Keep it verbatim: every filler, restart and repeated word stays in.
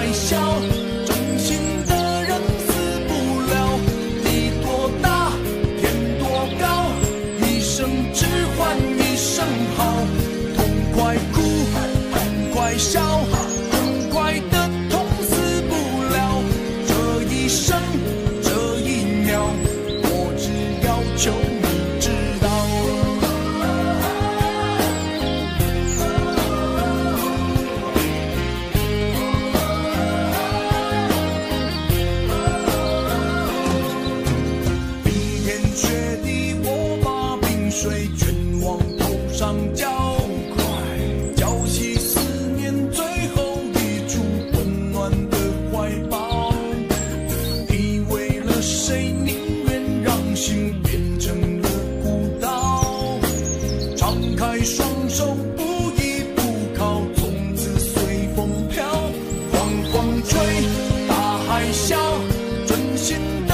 海啸，真心的人死不了。地多大，天多高，一生只换一声好。痛快哭，痛快笑，痛快的痛死不了。这一生，这一秒，我只要求你知道。冰天雪地，我把冰水全往头上浇，浇熄思念最后一处温暖的怀抱。你为了谁宁愿让心变成了孤岛？敞开双手，不依不靠，从此随风飘。狂风吹，大海啸，真心的